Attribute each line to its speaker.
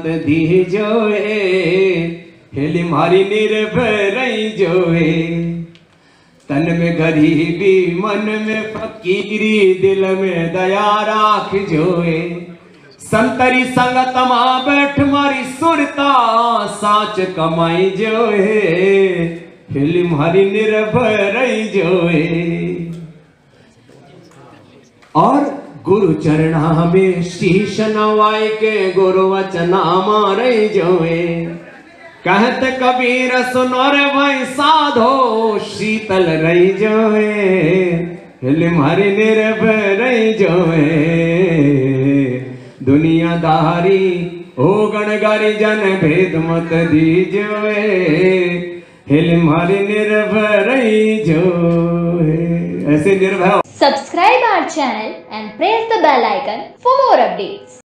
Speaker 1: दी जोए, हिल मारी निर्भय जोए। तन में गरीबी मन में फकीरी, दिल में दया राख जोए। संतरी संगत मां बैठ मारी सुरता, साच कमाई जोए, हिल मारी निर्भय जोए। और गुरु चरणा में शीश नवाए के, गुरु वचना मारे जोए। कहत कबीर सुनो रे भाई साधो, शीतल रही जोए, हिल मारी निर्भय रही जोए। दुनियादारी ओ गणगारी जन भेद मत दीजोए, हिल मारी निर्भय रही जोए। ऐसे निर्भय।
Speaker 2: Subscribe our channel and press the bell icon for more updates.